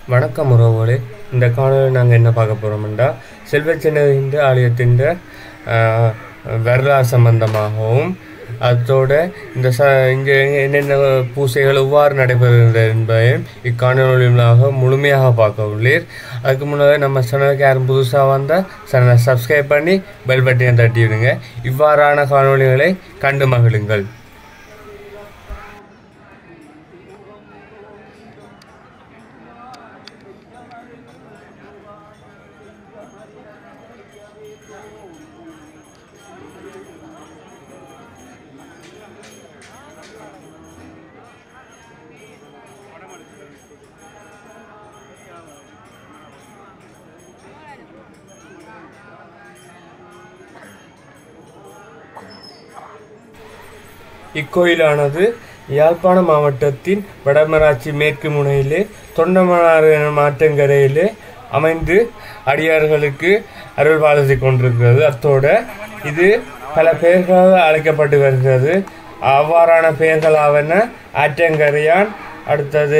வணக்கம் உறவுகளே. இந்த காணொலியில் நாங்கள் என்ன பார்க்க போகிறோம்னா, செல்வச்சன்னதி ஆலயத்தின் வரலாறு சம்பந்தமாகவும் அதோட இங்கே என்னென்ன பூசைகள் எவ்வாறு நடைபெறுகிறது என்பதையும் இக்காணொலியாக முழுமையாக பார்க்க உள்ளீர். அதுக்கு முன்னாடி நம்ம சேனலுக்கு யாரும் புதுசாக வந்தால் சேனலை சப்ஸ்கிரைப் பண்ணி பெல் பட்டனை தட்டி விடுங்க. இவ்வாறான காணொலிகளை கண்டு மகிழுங்கள். இக்கோயிலானது யாழ்ப்பாண மாவட்டத்தின் வடமராட்சி மேற்கு முனையிலே தொண்டமனாறு மாற்றங்கரையிலே அமைந்து அடியார்களுக்கு அருள் பாலித்துக் கொண்டிருக்கிறது. அத்தோடு இது பல பெயர்களால் அழைக்கப்பட்டு வருகிறது. அவ்வாறான பெயர்களாவன ஆற்றங்கரையான், அடுத்தது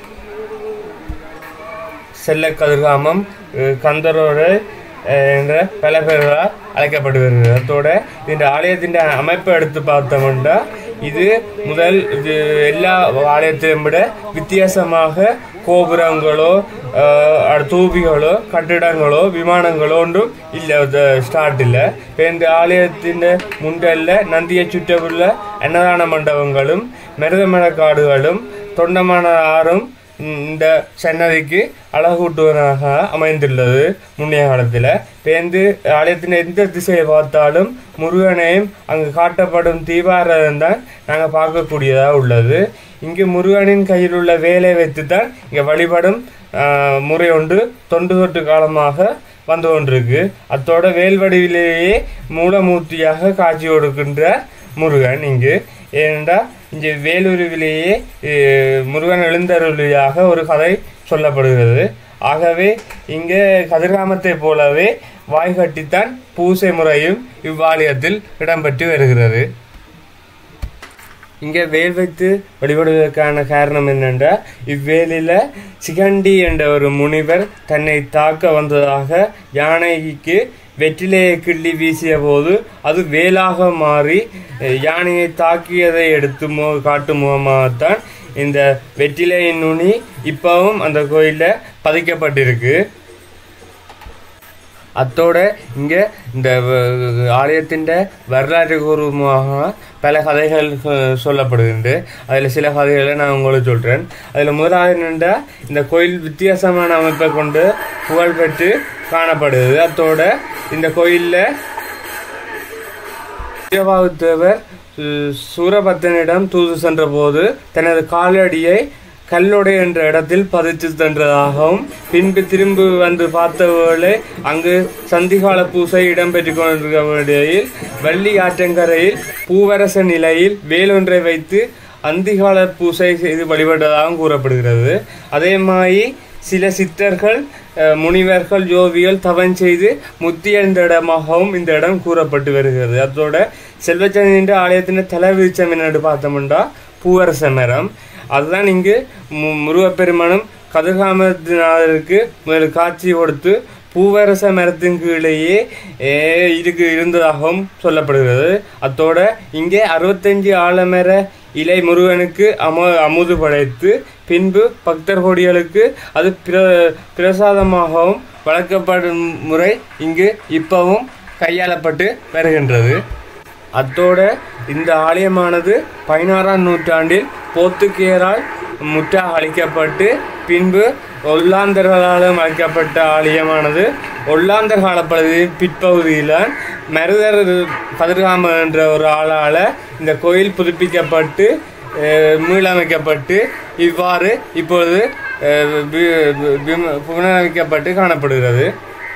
செல்ல கதிர்காமம், கந்தரோடு என்ற பல பெயர்களால் அழைக்கப்பட்டு வருகிறது. அதோட இந்த ஆலயத்தின் அமைப்பை எடுத்து பார்த்தோம்னா, இது எல்லா ஆலயத்தையும் விட வித்தியாசமாக கோபுரங்களோ தூபிகளோ கட்டிடங்களோ விமானங்களோ ஒன்றும் இல்லை, ஸ்டார்ட் இல்லை. இப்போ இந்த ஆலயத்தின் முண்டல்ல நந்தியை சுற்றவுள்ள அன்னதான மண்டபங்களும் மருதமர காடுகளும் தொண்டமான ஆறும் இந்த சன்னதிக்கு அழகூட்டுவதாக அமைந்துள்ளது. முன்னைய காலத்தில் பேருந்து ஆலயத்தின் எந்த திசையை பார்த்தாலும் முருகனையும் அங்கு காட்டப்படும் தீபாரதம் தான் நாங்கள் பார்க்கக்கூடியதாக உள்ளது. இங்கு முருகனின் கையில் உள்ள வேலை வைத்து தான் இங்கே வழிபடும் முறை ஒன்று தொன்று காலமாக வந்து கொண்டிருக்கு. அத்தோட வேல்வடிவிலேயே மூலமூர்த்தியாக காட்சி கொடுக்கின்ற முருகன் இங்கு. ஏனென்றால் இங்கே வேலூரிலேயே முருகன் எழுந்தருளியாக ஒரு கதை சொல்லப்படுகிறது. ஆகவே இங்கே கதிர்காமத்தை போலவே வாய்கட்டித்தான் பூசை முறையும் இவ்வாலயத்தில் இடம்பெற்று வருகிறது. இங்கே வேல் வைத்து வழிபடுவதற்கான காரணம் என்னென்றால், இவ்வேலில் சிகண்டி என்ற ஒரு முனிவர் தன்னை தாக்க வந்ததாக யானைக்கு வெற்றிலையை கிள்ளி வீசிய போது அது வேலாக மாறி யானையை தாக்கியதை எடுத்து காட்டும் முகமாகத்தான் இந்த வெற்றிலையின் நுனி இப்பவும் அந்த கோயிலில் பதிக்கப்பட்டிருக்கு. அத்தோட இங்கே இந்த ஆலயத்தின் வரலாற்று பூர்வமாக பல கதைகள் சொல்லப்படுகின்றது. அதில் சில கதைகளை நான் உங்களுக்கு சொல்கிறேன். அதில் முதலாவது என்னென்னா, இந்த கோயில் வித்தியாசமான அமைப்பை கொண்டு புகழ்பெற்று காணப்படுது. அத்தோட இந்த கோயிலில் தேவர் சூரபத்தனிடம் தூது சென்ற போது தனது காலடியை கல்லொடை என்ற இடத்தில் பதித்து சென்றதாகவும், பின்பு திரும்பி வந்து பார்த்தவர்களே அங்கு சந்திகால பூசை இடம்பெற்று கொண்டிருக்க வேளையில் வள்ளி ஆற்றங்கரையில் பூவரச நிலையில் வேலொன்றை வைத்து அந்திகால பூசை செய்து வழிபட்டதாகவும் கூறப்படுகிறது. அதே மாதிரி சில சித்தர்கள் முனிவர்கள் யோகிகள் தவம் செய்து முத்தியடைந்த இடமாகவும் இந்த இடம் கூறப்பட்டு வருகிறது. அதோட செல்வச்சன்னதி ஆலயத்தின் தலைவீச்சம் என்னென்னு பார்த்தோம்னா பூவரச மரம். அதுதான் இங்கு முருகப்பெருமானும் கதிர்காமத்தினருக்கு முதல் காட்சி கொடுத்து பூவரச மரத்தின் கீழேயே இருந்ததாகவும் சொல்லப்படுகிறது. அத்தோட இங்கே 65 ஆலமர இலை முருகனுக்கு அமுது படைத்து பின்பு பக்தர் கோடிகளுக்கு அது பிரசாதமாகவும் வழங்கப்படும் முறை இங்கு இப்பவும் கையாளப்பட்டு வருகின்றது. அத்தோட இந்த ஆலயமானது 16ஆம் நூற்றாண்டில் போர்த்துகேயரால் முற்றாக அழிக்கப்பட்டு பின்பு ஒல்லாந்தர்களாலும் அழைக்கப்பட்ட ஆலயமானது ஒல்லாந்தர் காலப்பகுதியில் பிற்பகுதியில் மருதர் கதிர்காம என்ற ஒரு ஆளால் இந்த கோயில் புதுப்பிக்கப்பட்டு மீளமைக்கப்பட்டு இவ்வாறு இப்பொழுது புனரமைக்கப்பட்டு காணப்படுகிறது.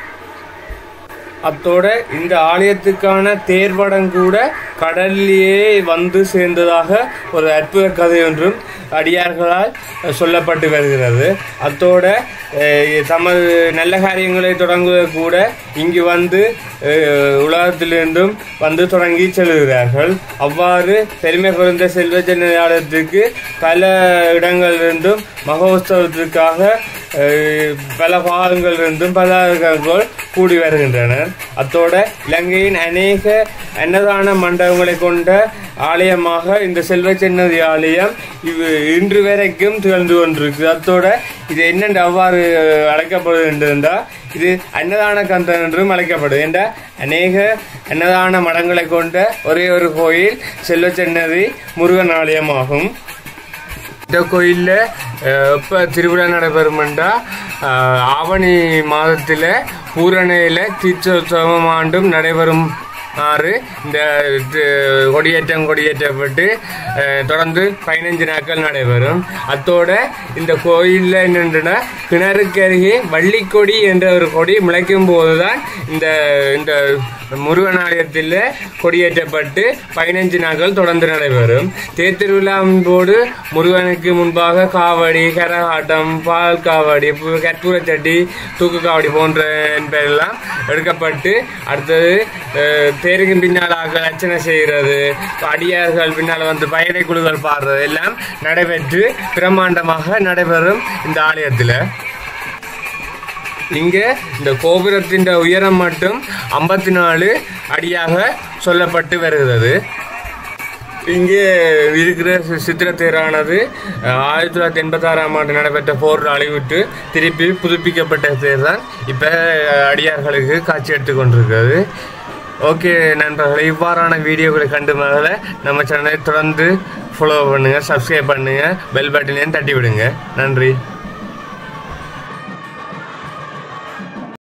அத்தோட இந்த ஆலயத்துக்கான தேர்வடம் கூட கடலிலேயே வந்து சேர்ந்ததாக ஒரு அற்புத கதை ஒன்றும் அடியார்களால் சொல்லப்பட்டு வருகிறது. அத்தோட தமது நல்ல காரியங்களை தொடங்குவது கூட இங்கு வந்து உலகத்திலிருந்தும் வந்து தொடங்கி செல்கிறார்கள். அவ்வாறு பெருமை குறைந்த செல்வச்சன்னதி ஆலயத்துக்கு பல இடங்களிலிருந்தும் மகோத்சவத்திற்காக பல பாகங்களிலிருந்தும் பலர்கள் கூடி வருகின்றனர். அத்தோட இலங்கையின் அநேக அன்னதான மண்டபங்களை கொண்ட ஆலயமாக இந்த செல்வச்சன்னதி ஆலயம் இன்று வரைக்கும் திகழ்ந்து கொண்டிருக்கு. அத்தோட இது என்னென்று அவ்வாறு அழைக்கப்படுகின்றா, இது அன்னதான கந்தன் என்றும் அழைக்கப்படுது. என்ற அநேக அன்னதான மடங்களை கொண்ட ஒரே ஒரு கோயில் செல்வச்சன்னதி முருகன் ஆலயமாகும். இந்த கோயிலில் எப்போ திருவிழா நடைபெறும்ன்றா ஆவணி மாதத்தில் பூரணையில் தீட்சோத்சவம் ஆண்டும் நடைபெறும். இந்த கொடியேற்றப்பட்டு தொடர்ந்து 15 நாட்கள் நடைபெறும். அத்தோட இந்த கோயிலில் என்னென்னா கிணறுக்கு அருகே வள்ளிக்கொடி என்ற ஒரு கொடி முளைக்கும் போதுதான் இந்த முருகன் ஆலயத்தில் கொடியேற்றப்பட்டு 15 நாட்கள் தொடர்ந்து நடைபெறும். தேர் திருவிழாவின் போது முருகனுக்கு முன்பாக காவடி, கரகாட்டம், பால் காவடி, கற்பூரச்சட்டி, தூக்கு காவடி போன்ற என்பதெல்லாம் எடுக்கப்பட்டு அடுத்தது தேருக்கு பின்னாலாக அர்ச்சனை செய்கிறது, அடியார்கள் பின்னால் வந்து பயணை குழுக்கள் பாடுறது எல்லாம் நடைபெற்று பிரம்மாண்டமாக நடைபெறும் இந்த ஆலயத்தில். இங்கே இந்த கோபுரத்தின் உயரம் மட்டும் 54 அடியாக சொல்லப்பட்டு வருகிறது. இங்கே இருக்கிற சித்திரத்தேரானது 1986ஆம் ஆண்டு நடைபெற்ற போர் அழிவிட்டு திருப்பி புதுப்பிக்கப்பட்ட தேர் தான் இப்போ அடியார்களுக்கு காட்சி எடுத்து கொண்டிருக்கிறது. ஓகே நண்பர்களே, இவ்வாறான வீடியோக்களை கண்டு மகள நம்ம சேனலை தொடர்ந்து ஃபாலோ பண்ணுங்கள், சப்ஸ்கிரைப் பண்ணுங்கள், பெல் பட்டனையும் தட்டி விடுங்க. நன்றி.